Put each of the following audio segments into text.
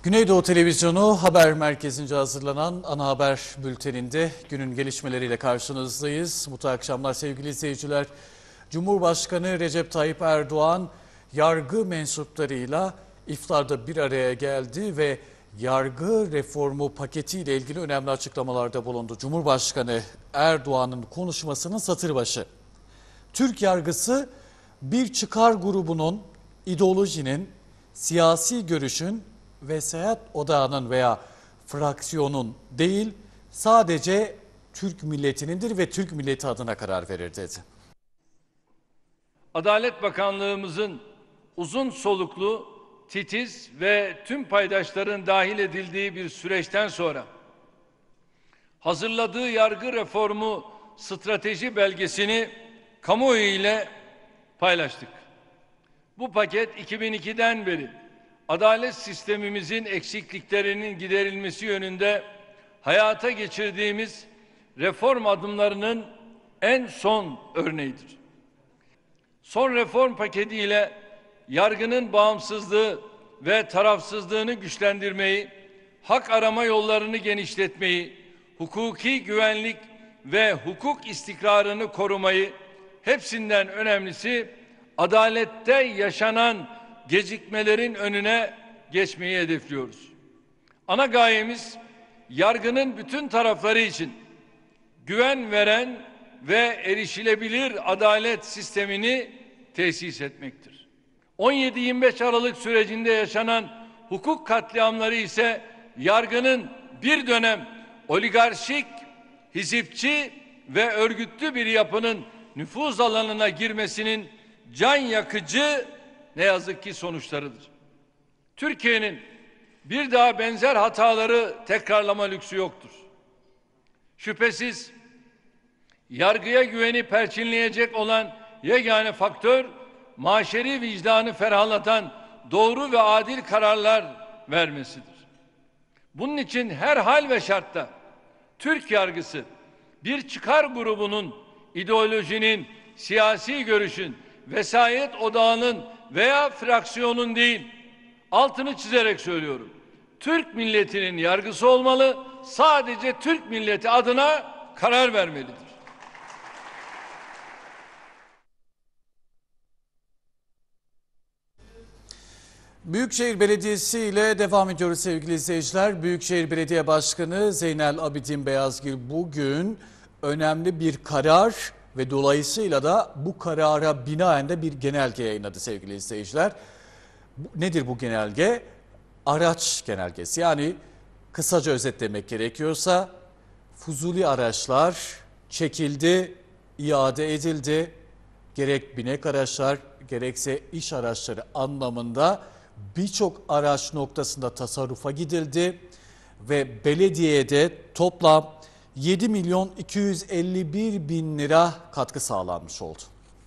Güneydoğu Televizyonu haber merkezince hazırlanan ana haber bülteninde günün gelişmeleriyle karşınızdayız. Mutlu akşamlar sevgili izleyiciler. Cumhurbaşkanı Recep Tayyip Erdoğan yargı mensuplarıyla iftarda bir araya geldi ve yargı reformu paketiyle ilgili önemli açıklamalarda bulundu. Cumhurbaşkanı Erdoğan'ın konuşmasının satır başı. Türk yargısı bir çıkar grubunun, ideolojinin, siyasi görüşün, vesayet odağının veya fraksiyonun değil, sadece Türk milletinindir ve Türk milleti adına karar verir dedi. Adalet Bakanlığımızın uzun soluklu, titiz ve tüm paydaşların dahil edildiği bir süreçten sonra hazırladığı yargı reformu strateji belgesini kamuoyu ile paylaştık. Bu paket 2002'den beri adalet sistemimizin eksikliklerinin giderilmesi yönünde hayata geçirdiğimiz reform adımlarının en son örneğidir. Son reform paketiyle yargının bağımsızlığı ve tarafsızlığını güçlendirmeyi, hak arama yollarını genişletmeyi, hukuki güvenlik ve hukuk istikrarını korumayı, hepsinden önemlisi adalette yaşanan gecikmelerin önüne geçmeyi hedefliyoruz. Ana gayemiz yargının bütün tarafları için güven veren ve erişilebilir adalet sistemini tesis etmektir. 17-25 Aralık sürecinde yaşanan hukuk katliamları ise yargının bir dönem oligarşik, hizipçi ve örgütlü bir yapının nüfuz alanına girmesinin can yakıcı ne yazık ki sonuçlarıdır. Türkiye'nin bir daha benzer hataları tekrarlama lüksü yoktur. Şüphesiz yargıya güveni perçinleyecek olan yegane faktör, maşeri vicdanı ferahlatan doğru ve adil kararlar vermesidir. Bunun için her hal ve şartta Türk yargısı bir çıkar grubunun, ideolojinin, siyasi görüşün, vesayet odağının veya fraksiyonun değil, altını çizerek söylüyorum, Türk milletinin yargısı olmalı, sadece Türk milleti adına karar vermelidir. Büyükşehir Belediyesi ile devam ediyoruz sevgili izleyiciler. Büyükşehir Belediye Başkanı Zeynel Abidin Beyazgil bugün önemli bir karar ve dolayısıyla da bu karara binaen de bir genelge yayınladı sevgili izleyiciler. Nedir bu genelge? Araç genelgesi, yani kısaca özetlemek gerekiyorsa fuzuli araçlar çekildi, iade edildi. Gerek binek araçlar gerekse iş araçları anlamında birçok araç noktasında tasarrufa gidildi ve belediyeye de toplam 7.251.000 lira katkı sağlanmış oldu.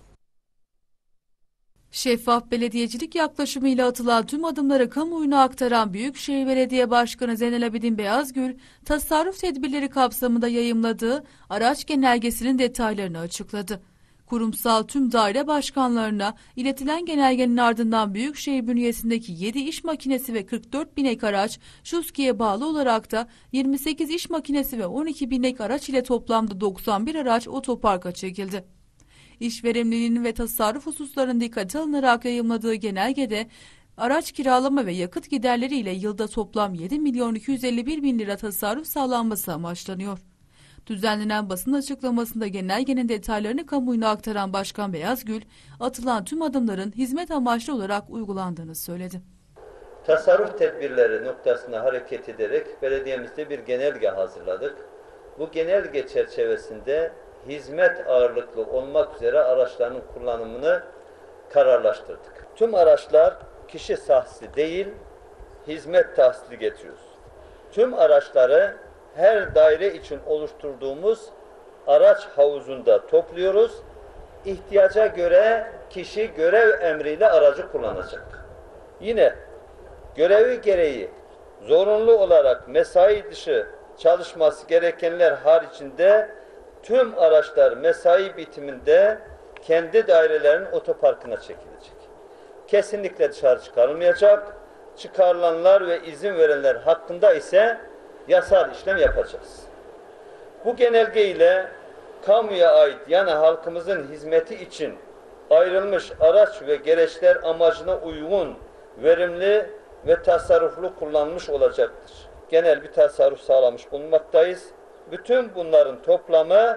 Şeffaf belediyecilik yaklaşımıyla atılan tüm adımları kamuoyuna aktaran Büyükşehir Belediye Başkanı Zeynel Abidin Beyazgül, tasarruf tedbirleri kapsamında yayımladığı araç genelgesinin detaylarını açıkladı. Kurumsal tüm daire başkanlarına iletilen genelgenin ardından Büyükşehir bünyesindeki 7 iş makinesi ve 44 binek araç, ŞUSKİ'ye bağlı olarak da 28 iş makinesi ve 12 binek araç ile toplamda 91 araç otoparka çekildi. İş verimliliğinin ve tasarruf hususlarının dikkate alınarak yayımladığı genelgede araç kiralama ve yakıt giderleri ile yılda toplam 7.251.000 lira tasarruf sağlanması amaçlanıyor. Düzenlenen basın açıklamasında genelgenin detaylarını kamuoyuna aktaran Başkan Beyazgül, atılan tüm adımların hizmet amaçlı olarak uygulandığını söyledi. Tasarruf tedbirleri noktasına hareket ederek belediyemizde bir genelge hazırladık. Bu genelge çerçevesinde hizmet ağırlıklı olmak üzere araçların kullanımını kararlaştırdık. Tüm araçlar kişi tahsili değil, hizmet tahsili getiriyoruz. Tüm araçları her daire için oluşturduğumuz araç havuzunda topluyoruz. İhtiyaca göre kişi görev emriyle aracı kullanacak. Yine görevi gereği zorunlu olarak mesai dışı çalışması gerekenler haricinde tüm araçlar mesai bitiminde kendi dairelerinin otoparkına çekilecek. Kesinlikle dışarı çıkarılmayacak. çıkarılanlar ve izin verenler hakkında ise yasal işlem yapacağız. Bu genelge ile kamuya ait yani halkımızın hizmeti için ayrılmış araç ve gereçler amacına uygun, verimli ve tasarruflu kullanılmış olacaktır. Genel bir tasarruf sağlamış bulunmaktayız. Bütün bunların toplamı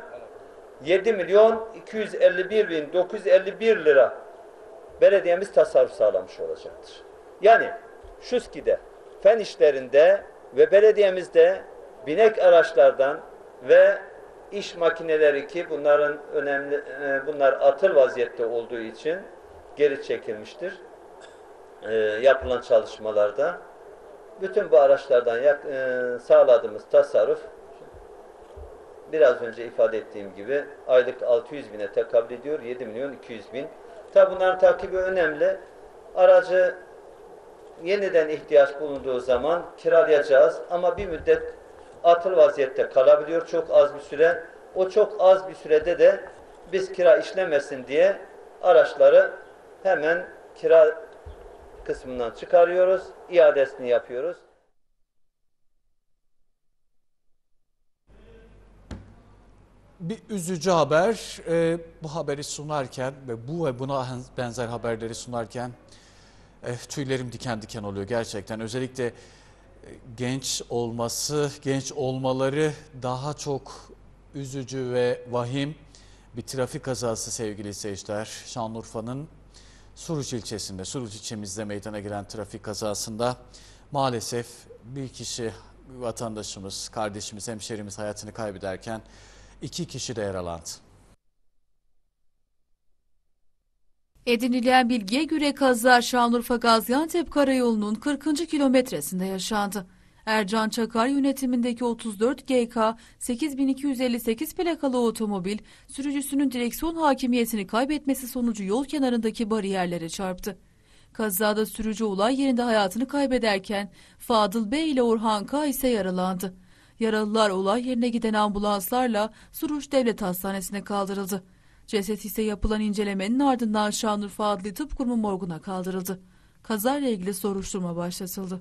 7.251.951 lira belediyemiz tasarruf sağlamış olacaktır. Yani ŞÜSKİ'de, fen işlerinde ve belediyemizde binek araçlardan ve iş makineleri ki bunların bunlar atıl vaziyette olduğu için geri çekilmiştir. Yapılan çalışmalarda bütün bu araçlardan sağladığımız tasarruf biraz önce ifade ettiğim gibi aylık 600.000'e tekabül ediyor. 7.200.000. Tabi bunların takibi önemli. Aracı yeniden ihtiyaç bulunduğu zaman kiralayacağız ama bir müddet atıl vaziyette kalabiliyor çok az bir süre. O çok az bir sürede de biz kira işlemesin diye araçları hemen kira kısmından çıkarıyoruz, iadesini yapıyoruz. Bir üzücü haber. Bu haberi sunarken ve buna benzer haberleri sunarken tüylerim diken diken oluyor gerçekten. Özellikle genç olmaları daha çok üzücü ve vahim bir trafik kazası sevgili seyirciler. Şanlıurfa'nın Suruç ilçesinde, Suruç ilçemizde meydana gelen trafik kazasında maalesef bir kişi vatandaşımız, kardeşimiz, hemşerimiz hayatını kaybederken 2 kişi de yaralandı. Edinilen bilgiye göre kaza Şanlıurfa Gaziantep Karayolu'nun 40. kilometresinde yaşandı. Ercan Çakar yönetimindeki 34 GK 8258 plakalı otomobil sürücüsünün direksiyon hakimiyetini kaybetmesi sonucu yol kenarındaki bariyerlere çarptı. Kazada sürücü olay yerinde hayatını kaybederken Fadıl Bey ile Orhan K ise yaralandı. Yaralılar olay yerine giden ambulanslarla Suruç Devlet Hastanesi'ne kaldırıldı. Ceset ise yapılan incelemenin ardından Şanlıurfa Adli Tıp Kurumu morguna kaldırıldı. Kazayla ilgili soruşturma başlatıldı.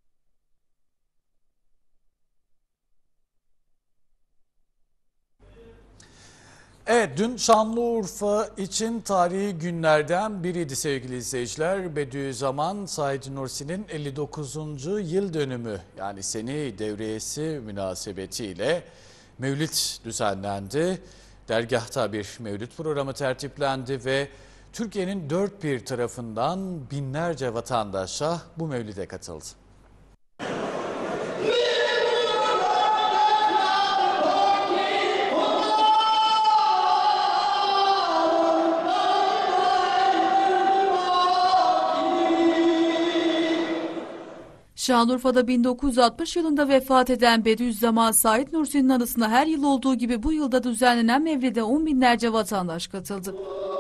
Evet, dün Şanlıurfa için tarihi günlerden biriydi sevgili izleyiciler. Bediüzzaman Said Nursi'nin 59. yıl dönümü yani seni devriyesi münasebetiyle mevlid düzenlendi. Dergahta bir mevlid programı tertiplendi ve Türkiye'nin dört bir tarafından binlerce vatandaşa bu mevlide katıldı. Şanlıurfa'da 1960 yılında vefat eden Bediüzzaman Said Nursi'nin anısına her yıl olduğu gibi bu yılda düzenlenen mevlide 10 binlerce vatandaş katıldı.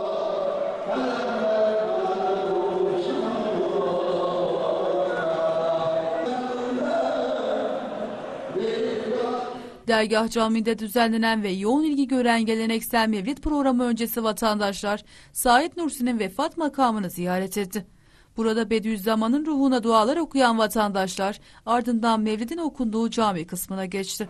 Dergah Camii'nde düzenlenen ve yoğun ilgi gören geleneksel mevlid programı öncesi vatandaşlar Said Nursi'nin vefat makamını ziyaret etti. Burada Bediüzzaman'ın ruhuna dualar okuyan vatandaşlar ardından mevlidin okunduğu cami kısmına geçti.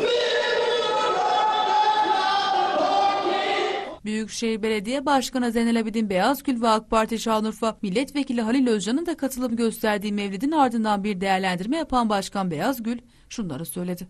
Büyükşehir Belediye Başkanı Zeynel Abidin Beyazgül ve AK Parti Şanlıurfa Milletvekili Halil Özcan'ın da katılım gösterdiği mevlidin ardından bir değerlendirme yapan Başkan Beyazgül şunları söyledi.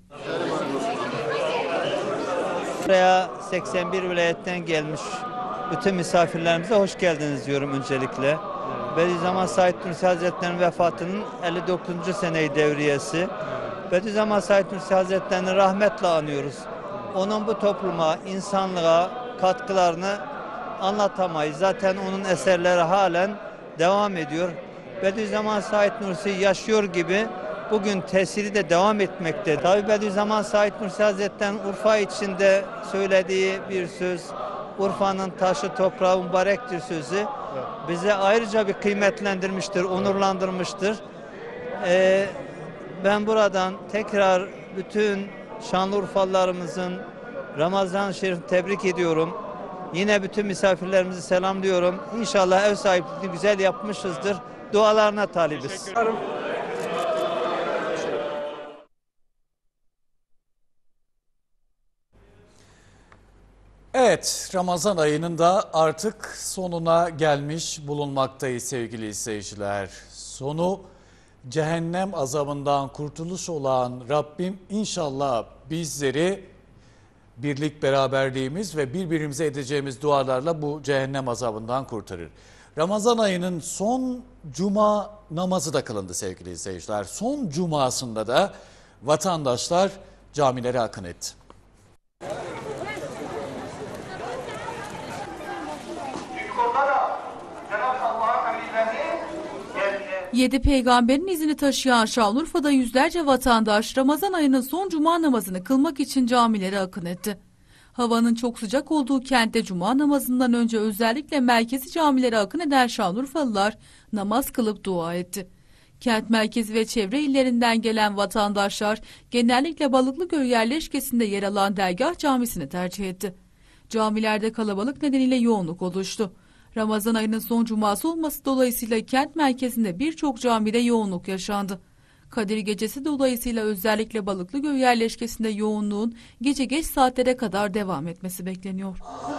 Buraya 81 vilayetten gelmiş bütün misafirlerimize hoş geldiniz diyorum öncelikle. Bediüzzaman Said Nursi Hazretleri'nin vefatının 59. seneyi devriyesi. Bediüzzaman Said Nursi Hazretleri'ni rahmetle anıyoruz. Onun bu topluma, insanlığa katkılarını anlatamayız. Zaten onun eserleri halen devam ediyor. Bediüzzaman Said Nursi yaşıyor gibi bugün tesiri de devam etmekte. Tabii Bediüzzaman Said Nursi Hazretleri'nin Urfa içinde söylediği bir söz, Urfa'nın taşı toprağı mübarektir sözü bize ayrıca bir kıymetlendirmiştir, onurlandırmıştır. Ben buradan tekrar bütün Şanlıurfalılarımızın Ramazan-ı Şerif'i tebrik ediyorum. Yine bütün misafirlerimizi selamlıyorum. İnşallah ev sahipliğini güzel yapmışızdır. Dualarına talibiz. Evet, Ramazan ayının da artık sonuna gelmiş bulunmaktayız sevgili izleyiciler. Sonu cehennem azabından kurtuluş olan Rabbim inşallah bizleri birlik beraberliğimiz ve birbirimize edeceğimiz dualarla bu cehennem azabından kurtarır. Ramazan ayının son cuma namazı da kılındı sevgili izleyiciler. Son cumasında da vatandaşlar camilere akın etti. Yedi peygamberin izini taşıyan Şanlıurfa'da yüzlerce vatandaş Ramazan ayının son cuma namazını kılmak için camilere akın etti. Havanın çok sıcak olduğu kentte cuma namazından önce özellikle merkezi camilere akın eden Şanlıurfalılar namaz kılıp dua etti. Kent merkezi ve çevre illerinden gelen vatandaşlar genellikle Balıklıköy yerleşkesinde yer alan Dergah Camisi'ni tercih etti. Camilerde kalabalık nedeniyle yoğunluk oluştu. Ramazan ayının son cuması olması dolayısıyla kent merkezinde birçok camide yoğunluk yaşandı. Kadir Gecesi dolayısıyla özellikle Balıklıköy yerleşkesinde yoğunluğun gece geç saatlere kadar devam etmesi bekleniyor.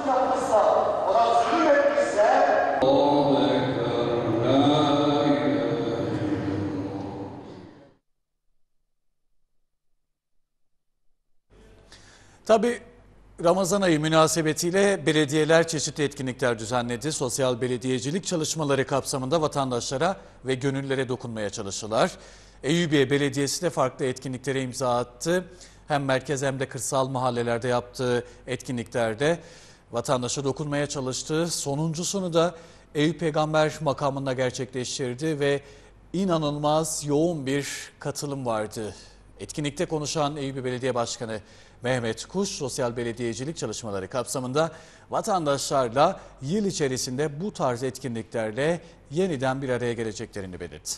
Tabii Ramazan ayı münasebetiyle belediyeler çeşitli etkinlikler düzenledi. Sosyal belediyecilik çalışmaları kapsamında vatandaşlara ve gönüllere dokunmaya çalıştılar. Eyüpiye Belediyesi de farklı etkinliklere imza attı. Hem merkez hem de kırsal mahallelerde yaptığı etkinliklerde vatandaşa dokunmaya çalıştı. Sonuncusunu da Eyüp Peygamber makamında gerçekleştirdi ve inanılmaz yoğun bir katılım vardı. Etkinlikte konuşan Eyüpiye Belediye Başkanı Mehmet Kuş, sosyal belediyecilik çalışmaları kapsamında vatandaşlarla yıl içerisinde bu tarz etkinliklerle yeniden bir araya geleceklerini belirtti.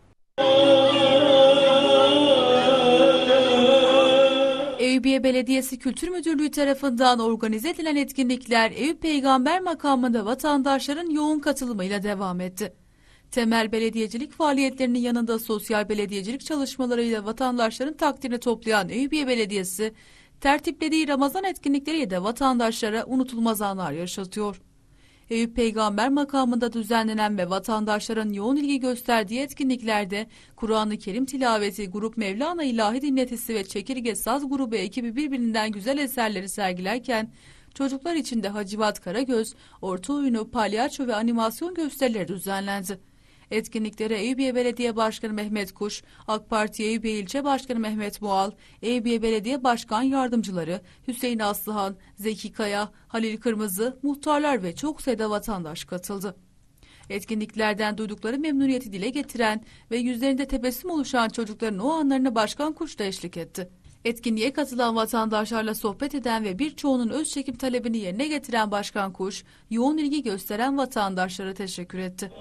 Eyüpiye Belediyesi Kültür Müdürlüğü tarafından organize edilen etkinlikler Eyüp Peygamber makamında vatandaşların yoğun katılımıyla devam etti. Temel belediyecilik faaliyetlerinin yanında sosyal belediyecilik çalışmalarıyla vatandaşların takdirini toplayan Eyüpiye Belediyesi, tertiplediği Ramazan etkinlikleriyle de vatandaşlara unutulmaz anlar yaşatıyor. Eyüp Peygamber makamında düzenlenen ve vatandaşların yoğun ilgi gösterdiği etkinliklerde Kur'an-ı Kerim tilaveti, Grup Mevlana İlahi Dinletisi ve Çekirge Saz grubu ekibi birbirinden güzel eserleri sergilerken çocuklar için de Hacivat Karagöz, orta oyunu, palyaço ve animasyon gösterileri düzenlendi. Etkinliklere Eyüpiye Belediye Başkanı Mehmet Kuş, AK Parti Eyüpiye İlçe Başkanı Mehmet Mual, Eyüpiye Belediye Başkan Yardımcıları Hüseyin Aslıhan, Zeki Kaya, Halil Kırmızı, muhtarlar ve çok sayıda vatandaş katıldı. Etkinliklerden duydukları memnuniyeti dile getiren ve yüzlerinde tebessüm oluşan çocukların o anlarına Başkan Kuş da eşlik etti. Etkinliğe katılan vatandaşlarla sohbet eden ve birçoğunun öz çekim talebini yerine getiren Başkan Kuş, yoğun ilgi gösteren vatandaşlara teşekkür etti.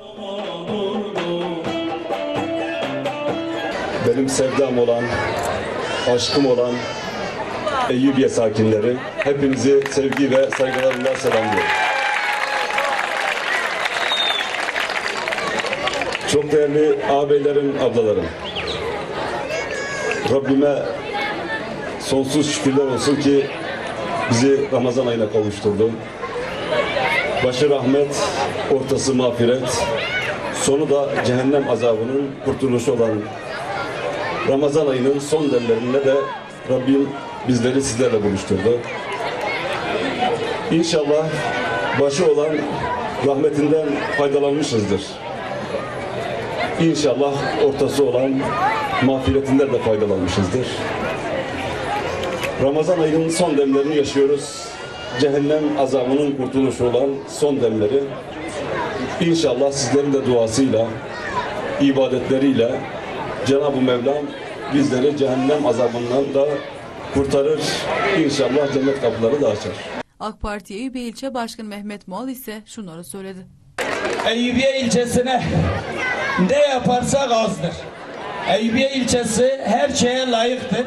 Benim sevdam olan, aşkım olan Eyüpiye sakinleri, hepinizi sevgi ve saygılarımla selamlıyorum. Çok değerli ağabeylerim, ablalarım, Rabbime sonsuz şükürler olsun ki bizi Ramazan ayına kavuşturdu. Başı rahmet, ortası mağfiret, sonu da cehennem azabının kurtuluşu olan Ramazan ayının son demlerinde de Rabbim bizleri sizlerle buluşturdu. İnşallah başı olan rahmetinden faydalanmışızdır. İnşallah ortası olan mağfiretinden de faydalanmışızdır. Ramazan ayının son demlerini yaşıyoruz. Cehennem azabının kurtuluşu olan son demleri. İnşallah sizlerin de duasıyla, ibadetleriyle Cenab-ı Mevlam bizleri cehennem azabından da kurtarır. İnşallah cennet kapıları da açar. AK Parti Eyüpiye İlçe Başkanı Mehmet Mual ise şunları söyledi. Eyüpiye ilçesine ne yaparsak azdır. Eyüpiye ilçesi her şeye layıktır.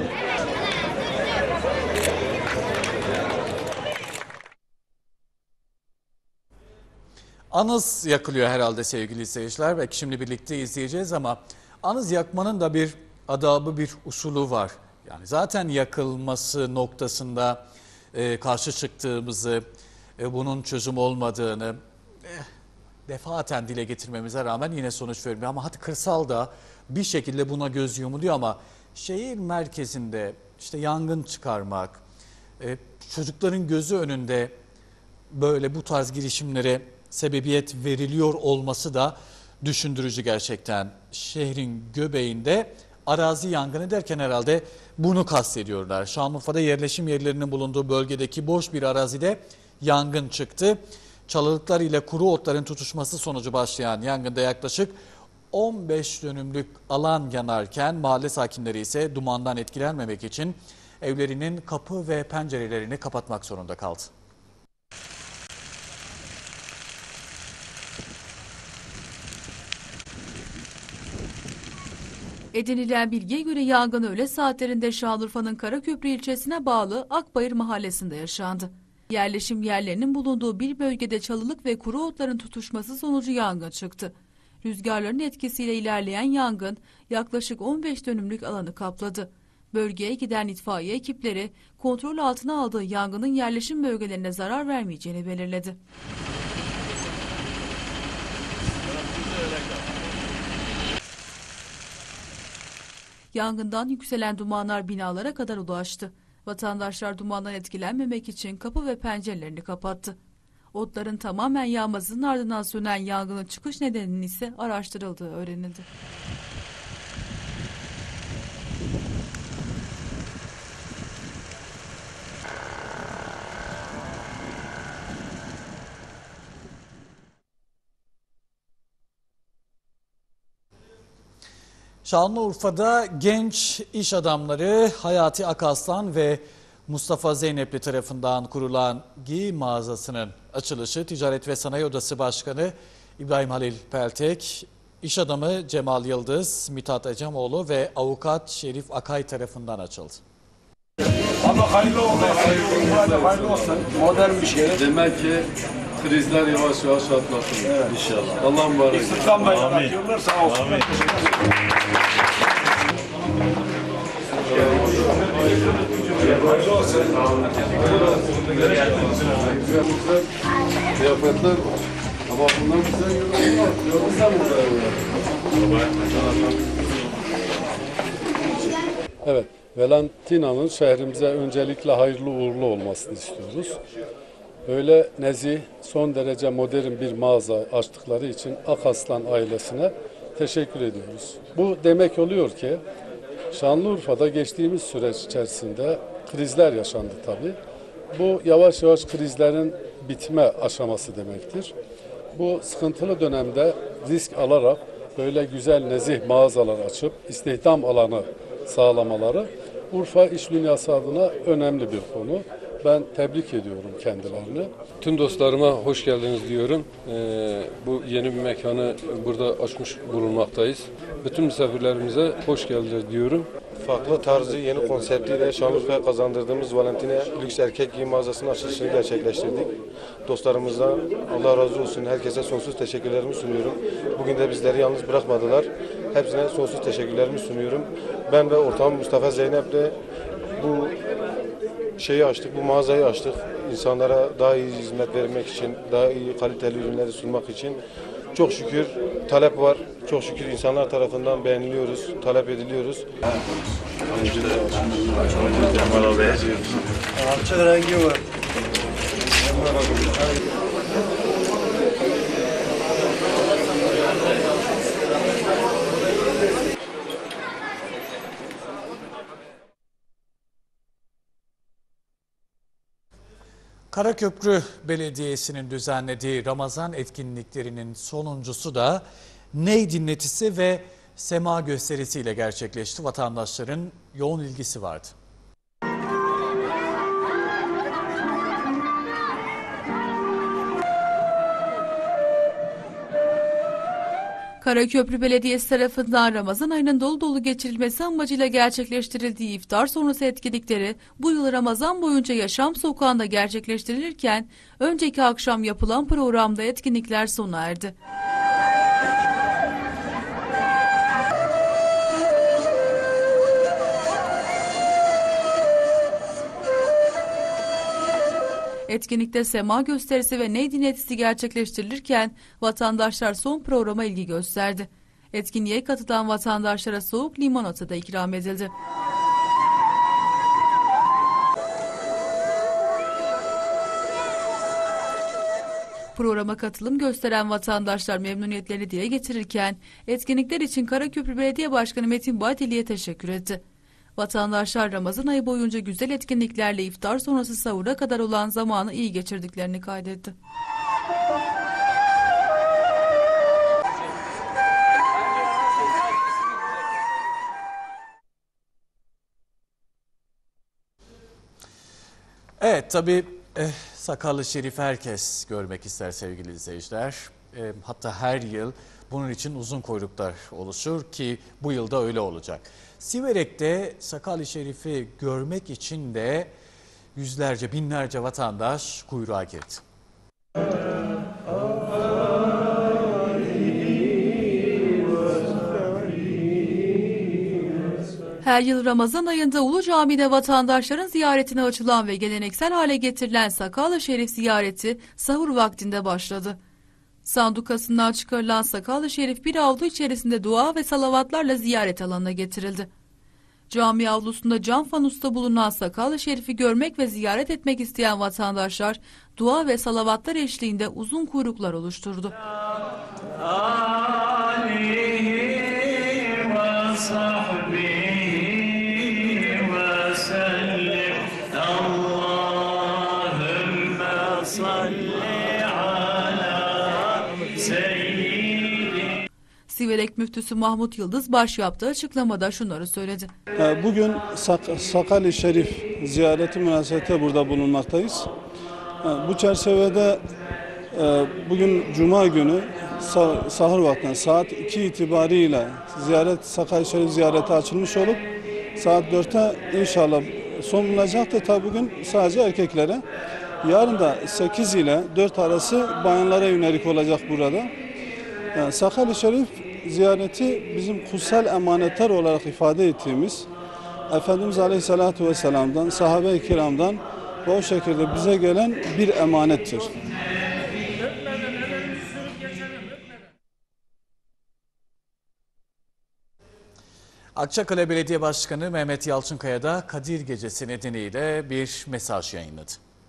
Anız yakılıyor herhalde sevgili izleyiciler. Belki şimdi birlikte izleyeceğiz ama anız yakmanın da bir adabı, bir usulü var. Yani zaten yakılması noktasında karşı çıktığımızı, bunun çözüm olmadığını defaten dile getirmemize rağmen yine sonuç vermiyor. Ama hadi kırsalda bir şekilde buna göz yumuluyor ama şehir merkezinde işte yangın çıkarmak, çocukların gözü önünde böyle bu tarz girişimlere sebebiyet veriliyor olması da düşündürücü gerçekten. Şehrin göbeğinde arazi yangını derken herhalde bunu kastediyorlar. Şanlıurfa'da yerleşim yerlerinin bulunduğu bölgedeki boş bir arazide yangın çıktı. Çalılıklar ile kuru otların tutuşması sonucu başlayan yangında yaklaşık 15 dönümlük alan yanarken mahalle sakinleri ise dumandan etkilenmemek için evlerinin kapı ve pencerelerini kapatmak zorunda kaldı. Edinilen bilgiye göre yangın öğle saatlerinde Şanlıurfa'nın Karaköprü ilçesine bağlı Akbayır mahallesinde yaşandı. Yerleşim yerlerinin bulunduğu bir bölgede çalılık ve kuru otların tutuşması sonucu yangın çıktı. Rüzgarların etkisiyle ilerleyen yangın yaklaşık 15 dönümlük alanı kapladı. Bölgeye giden itfaiye ekipleri kontrol altına aldığı yangının yerleşim bölgelerine zarar vermeyeceğini belirledi. Yangından yükselen dumanlar binalara kadar ulaştı. Vatandaşlar dumandan etkilenmemek için kapı ve pencerelerini kapattı. Otların tamamen yağmasının ardından sönen yangının çıkış nedeninin ise araştırıldığı öğrenildi. Şanlıurfa'da genç iş adamları Hayati Akaslan ve Mustafa Zeynepli tarafından kurulan giyim mağazasının açılışı Ticaret ve Sanayi Odası Başkanı İbrahim Halil Peltek, iş adamı Cemal Yıldız, Mithat Acemoğlu ve avukat Şerif Akay tarafından açıldı. Ama hayırlı olsun. Modern bir şey. Demek ki krizler yavaş yavaş atlatılıyor. Evet. İnşallah. Allah mübarek. İstihdam bayrağı atıyorlar, sağ olsun. Hayırlı olsun. Kıyafetler ama bundan bize yorulsa mı Evet, Valentina'nın şehrimize öncelikle hayırlı uğurlu olmasını istiyoruz. Böyle nezih, son derece modern bir mağaza açtıkları için Akaslan ailesine teşekkür ediyoruz. Bu demek oluyor ki Şanlıurfa'da geçtiğimiz süreç içerisinde krizler yaşandı tabii. Bu yavaş yavaş krizlerin bitme aşaması demektir. Bu sıkıntılı dönemde risk alarak böyle güzel nezih mağazalar açıp istihdam alanı sağlamaları Urfa iş dünyası adına önemli bir konu. Ben tebrik ediyorum kendilerini. Tüm dostlarıma hoş geldiniz diyorum. Bu yeni bir mekanı burada açmış bulunmaktayız. Bütün misafirlerimize hoş geldiniz diyorum. Farklı tarzı, yeni konseptiyle Şanlıurfa'ya kazandırdığımız Valentina lüks erkek giyim mağazasının açılışını gerçekleştirdik. Dostlarımızdan Allah razı olsun. Herkese sonsuz teşekkürlerimi sunuyorum. Bugün de bizleri yalnız bırakmadılar. Hepsine sonsuz teşekkürlerimi sunuyorum. Ben ve ortağım Mustafa Zeynep'le bu şeyi açtık, bu mağazayı açtık. İnsanlara daha iyi hizmet vermek için, daha iyi kaliteli ürünleri sunmak için. Çok şükür talep var. Çok şükür insanlar tarafından beğeniliyoruz, talep ediliyoruz. Çok rengi var. Karaköprü Belediyesi'nin düzenlediği Ramazan etkinliklerinin sonuncusu da ney dinletisi ve sema gösterisiyle gerçekleşti. Vatandaşların yoğun ilgisi vardı. Karaköprü Belediyesi tarafından Ramazan ayının dolu dolu geçirilmesi amacıyla gerçekleştirildiği iftar sonrası etkinlikleri bu yıl Ramazan boyunca Yaşam Sokağı'nda gerçekleştirilirken önceki akşam yapılan programda etkinlikler sona erdi. Etkinlikte sema gösterisi ve ney dinletisi gerçekleştirilirken vatandaşlar son programa ilgi gösterdi. Etkinliğe katılan vatandaşlara soğuk limonata da ikram edildi. Programa katılım gösteren vatandaşlar memnuniyetlerini dile getirirken etkinlikler için Karaköprü Belediye Başkanı Metin Bahtili'ye teşekkür etti. Vatandaşlar Ramazan ayı boyunca güzel etkinliklerle iftar sonrası sahura kadar olan zamanı iyi geçirdiklerini kaydetti. Evet, tabii Sakallı Şerif herkes görmek ister sevgili izleyiciler. Hatta her yıl bunun için uzun kuyruklar oluşur ki bu yılda öyle olacak. Siverek'te Sakallı Şerif'i görmek için de yüzlerce, binlerce vatandaş kuyruğa girdi. Her yıl Ramazan ayında Ulu Cami'de vatandaşların ziyaretine açılan ve geleneksel hale getirilen Sakallı Şerif ziyareti sahur vaktinde başladı. Sandukasından çıkarılan Sakallı Şerif bir avlu içerisinde dua ve salavatlarla ziyaret alanına getirildi. Cami avlusunda cam fanusta bulunan Sakallı Şerif'i görmek ve ziyaret etmek isteyen vatandaşlar dua ve salavatlar eşliğinde uzun kuyruklar oluşturdu. Siverek Müftüsü Mahmut Yıldız baş yaptığı açıklamada şunları söyledi. Bugün Sakallı Şerif ziyareti münasebetiyle burada bulunmaktayız. Bu çerçevede bugün Cuma günü sahur vaktinde saat 2 itibariyle Sakallı Şerif ziyareti açılmış olup saat 4'te inşallah son bulunacaktır. Tabi bugün sadece erkeklere. Yarın da 8 ile 4 arası bayanlara yönelik olacak burada. Sakallı Şerif ziyareti bizim kutsal emanetler olarak ifade ettiğimiz Efendimiz Aleyhisselatü Vesselam'dan, sahabe-i kiramdan ve o şekilde bize gelen bir emanettir. Akçakale Belediye Başkanı Mehmet Yalçınkaya da Kadir Gecesi nedeniyle bir mesaj yayınladı.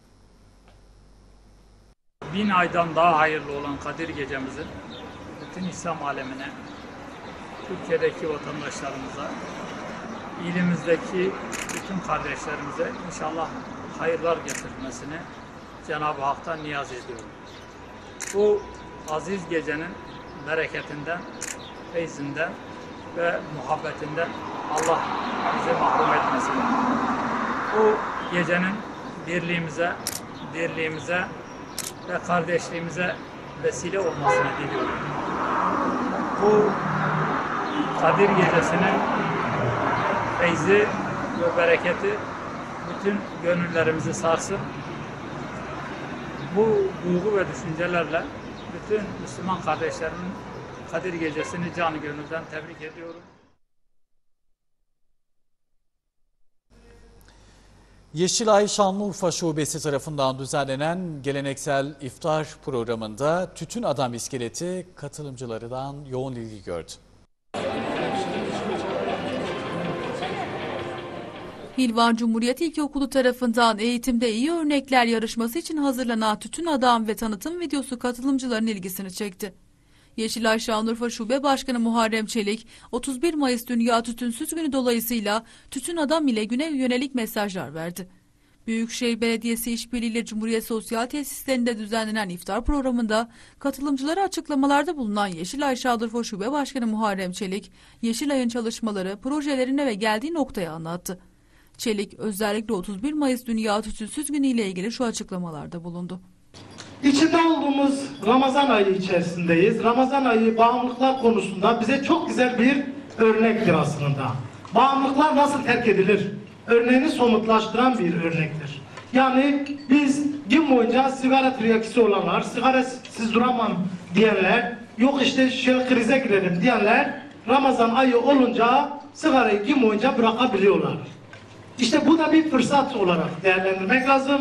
1000 aydan daha hayırlı olan Kadir Gecemizin bütün İslam alemine, Türkiye'deki vatandaşlarımıza, ilimizdeki bütün kardeşlerimize inşallah hayırlar getirmesini Cenab-ı Hak'tan niyaz ediyorum. Bu aziz gecenin bereketinden, feyzinden ve muhabbetinden Allah bizi mahrum etmesin. Bu gecenin dirliğimize ve kardeşliğimize vesile olmasını diliyorum. Bu Kadir Gecesi'nin feyzi ve bereketi bütün gönüllerimizi sarsın. Bu duygu ve düşüncelerle bütün Müslüman kardeşlerimin Kadir Gecesi'ni canı gönülden tebrik ediyorum. Yeşilay Şanlıurfa Şubesi tarafından düzenlenen geleneksel iftar programında Tütün Adam iskeleti katılımcılarından yoğun ilgi gördü. Hilvan Cumhuriyet İlkokulu tarafından eğitimde iyi örnekler yarışması için hazırlanan Tütün Adam ve tanıtım videosu katılımcıların ilgisini çekti. Yeşilay Şanlıurfa Şube Başkanı Muharrem Çelik, 31 Mayıs Dünya Tütünsüz Günü dolayısıyla Tütün Adam ile güne yönelik mesajlar verdi. Büyükşehir Belediyesi işbirliğiyle Cumhuriyet Sosyal Tesislerinde düzenlenen iftar programında katılımcılara açıklamalarda bulunan Yeşilay Şanlıurfa Şube Başkanı Muharrem Çelik, Yeşilay'ın çalışmaları, projelerine ve geldiği noktaya anlattı. Çelik özellikle 31 Mayıs Dünya Tütünsüz Günü ile ilgili şu açıklamalarda bulundu. İçinde olduğumuz Ramazan ayı içerisindeyiz. Ramazan ayı bağımlılıklar konusunda bize çok güzel bir örnektir aslında. Bağımlılıklar nasıl terk edilir? Örneğini somutlaştıran bir örnektir. Yani biz gün boyunca sigara tiryakisi olanlar, sigarasız duramam diyenler, yok işte şöyle krize girelim diyenler Ramazan ayı olunca sigarayı gün boyunca bırakabiliyorlar. İşte bu da bir fırsat olarak değerlendirmek lazım.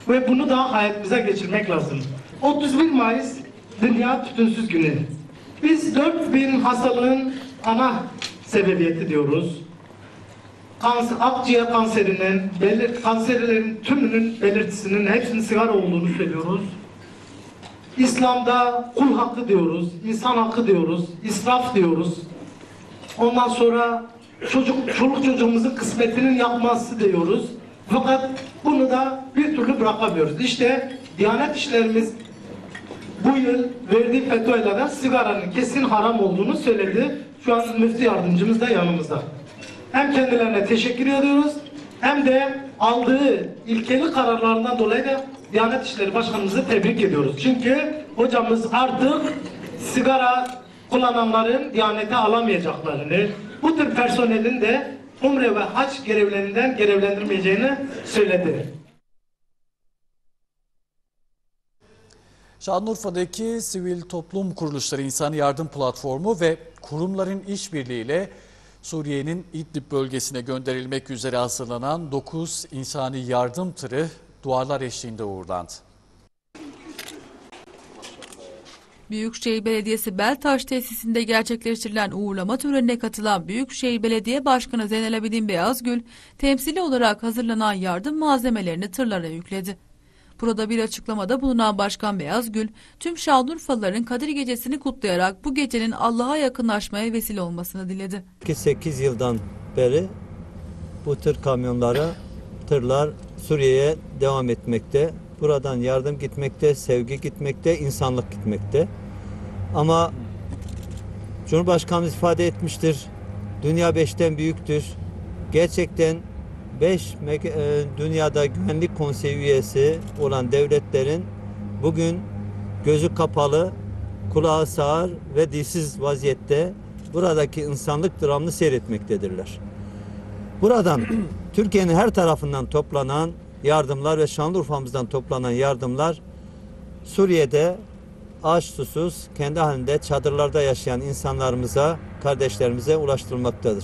ve bunu da hayatımıza geçirmek lazım. 31 Mayıs Dünya Tütünsüz Günü. Biz 4000 hastalığın ana sebebiyeti diyoruz. Akciğer kanserinin, kanserlerin tümünün belirtisinin hepsinin sigara olduğunu söylüyoruz. İslam'da kul hakkı diyoruz, insan hakkı diyoruz, israf diyoruz. Ondan sonra çoluk çocuğumuzun kısmetinin yakması diyoruz. Fakat bunu da bir türlü bırakamıyoruz. İşte Diyanet İşlerimiz bu yıl verdiği fetvalardan sigaranın kesin haram olduğunu söyledi. Şu an müftü yardımcımız da yanımızda. Hem kendilerine teşekkür ediyoruz hem de aldığı ilkeli kararlarından dolayı da Diyanet İşleri Başkanımızı tebrik ediyoruz. Çünkü hocamız artık sigara kullananların Diyanete alamayacaklarını, bu tür personelin de umre ve hac görevlerinden görevlendirmeyeceğini söyledi. Şanlıurfa'daki Sivil Toplum Kuruluşları İnsani Yardım Platformu ve kurumların işbirliğiyle Suriye'nin İdlib bölgesine gönderilmek üzere hazırlanan 9 insani yardım tırı dualar eşliğinde uğurlandı. Büyükşehir Belediyesi Beltaş tesisinde gerçekleştirilen uğurlama törenine katılan Büyükşehir Belediye Başkanı Zeynel Abidin Beyazgül, temsili olarak hazırlanan yardım malzemelerini tırlara yükledi. Burada bir açıklamada bulunan Başkan Beyazgül, tüm Şanlıurfalıların Kadir Gecesi'ni kutlayarak bu gecenin Allah'a yakınlaşmaya vesile olmasını diledi. 8 yıldan beri bu tır kamyonları, tırlar Suriye'ye devam etmekte. Buradan yardım gitmekte, sevgi gitmekte, insanlık gitmekte. Ama Cumhurbaşkanımız ifade etmiştir, dünya 5'ten büyüktür. Gerçekten 5 dünyada Güvenlik Konseyi üyesi olan devletlerin bugün gözü kapalı, kulağı sağır ve dilsiz vaziyette buradaki insanlık dramını seyretmektedirler. Buradan Türkiye'nin her tarafından toplanan yardımlar ve Şanlıurfa'mızdan toplanan yardımlar Suriye'de aç susuz kendi halinde çadırlarda yaşayan insanlarımıza, kardeşlerimize ulaştırılmaktadır.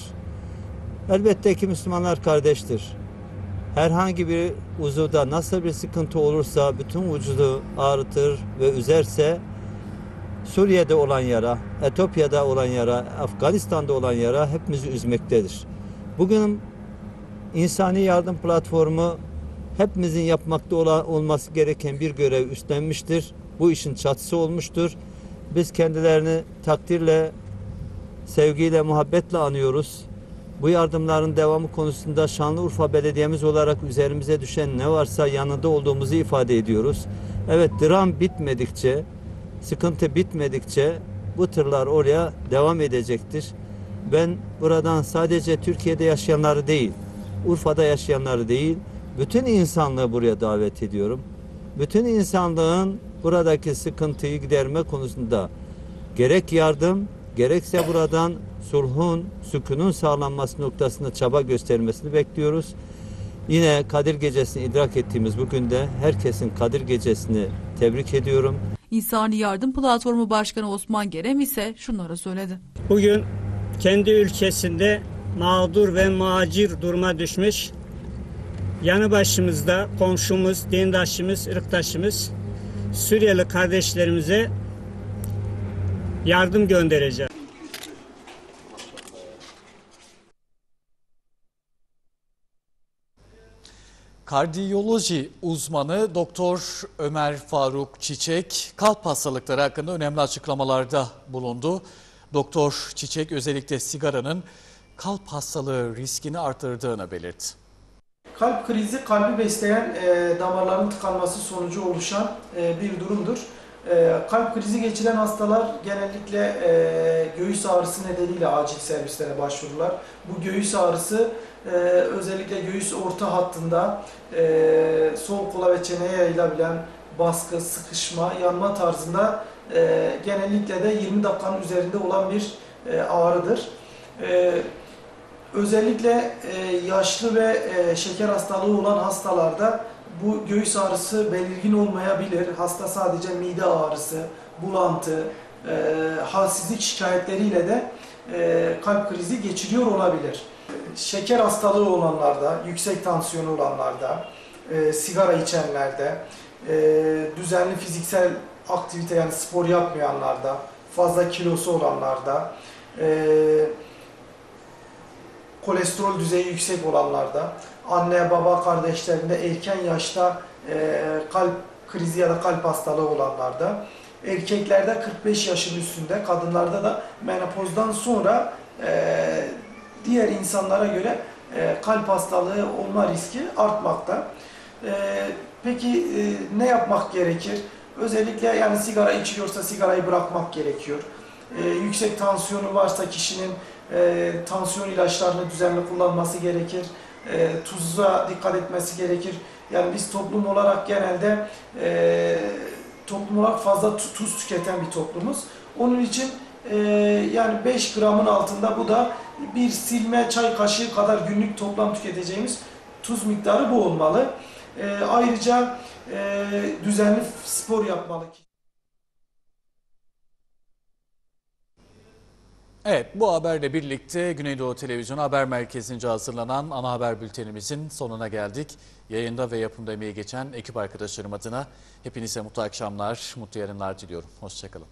Elbette ki Müslümanlar kardeştir. Herhangi bir uzuvda nasıl bir sıkıntı olursa bütün vücudu ağrıtır ve üzerse Suriye'de olan yara, Etiyopya'da olan yara, Afganistan'da olan yara hepimizi üzmektedir. Bugün İnsani Yardım Platformu hepimizin yapmakta olması gereken bir görev üstlenmiştir. Bu işin çatısı olmuştur. Biz kendilerini takdirle, sevgiyle, muhabbetle anıyoruz. Bu yardımların devamı konusunda Şanlıurfa Belediye'miz olarak üzerimize düşen ne varsa yanında olduğumuzu ifade ediyoruz. Evet, dram bitmedikçe, sıkıntı bitmedikçe bu tırlar oraya devam edecektir. Ben buradan sadece Türkiye'de yaşayanları değil, Urfa'da yaşayanları değil, bütün insanlığı buraya davet ediyorum. Bütün insanlığın buradaki sıkıntıyı giderme konusunda gerek yardım, gerekse buradan sulhun, sükunun sağlanması noktasında çaba göstermesini bekliyoruz. Yine Kadir Gecesi'ni idrak ettiğimiz bugün de herkesin Kadir Gecesi'ni tebrik ediyorum. İnsani Yardım Platformu Başkanı Osman Gerem ise şunları söyledi. Bugün kendi ülkesinde mağdur ve macir duruma düşmüş, yanı başımızda komşumuz, dindaşımız, ırktaşımız Suriyeli kardeşlerimize yardım göndereceğiz. Kardiyoloji uzmanı Doktor Ömer Faruk Çiçek kalp hastalıkları hakkında önemli açıklamalarda bulundu. Doktor Çiçek özellikle sigaranın kalp hastalığı riskini artırdığını belirtti. Kalp krizi kalbi besleyen damarların tıkanması sonucu oluşan bir durumdur. Kalp krizi geçiren hastalar genellikle göğüs ağrısı nedeniyle acil servislere başvururlar. Bu göğüs ağrısı özellikle göğüs orta hattında sol kola ve çeneye yayılabilen baskı, sıkışma, yanma tarzında genellikle de 20 dakikanın üzerinde olan bir ağrıdır. Özellikle yaşlı ve şeker hastalığı olan hastalarda bu göğüs ağrısı belirgin olmayabilir. Hasta sadece mide ağrısı, bulantı, halsizlik şikayetleriyle de kalp krizi geçiriyor olabilir. Şeker hastalığı olanlarda, yüksek tansiyonu olanlarda, sigara içenlerde, düzenli fiziksel aktivite yani spor yapmayanlarda, fazla kilosu olanlarda, kolesterol düzeyi yüksek olanlarda, anne baba kardeşlerinde erken yaşta kalp krizi ya da kalp hastalığı olanlarda, erkeklerde 45 yaşın üstünde, kadınlarda da menopozdan sonra diğer insanlara göre kalp hastalığı olma riski artmakta. Peki ne yapmak gerekir? Özellikle yani sigara içiyorsa sigarayı bırakmak gerekiyor. Yüksek tansiyonu varsa kişinin tansiyon ilaçlarını düzenli kullanması gerekir. Tuza dikkat etmesi gerekir. Yani biz toplum olarak genelde toplum olarak fazla tuz tüketen bir toplumuz. Onun için yani 5 gramın altında, bu da bir silme çay kaşığı kadar günlük toplam tüketeceğimiz tuz miktarı bu olmalı. Ayrıca düzenli spor yapmalı. Evet, bu haberle birlikte Güneydoğu Televizyonu Haber Merkezi'nce hazırlanan ana haber bültenimizin sonuna geldik. Yayında ve yapımda emeği geçen ekip arkadaşlarım adına hepinize mutlu akşamlar, mutlu yarınlar diliyorum. Hoşçakalın.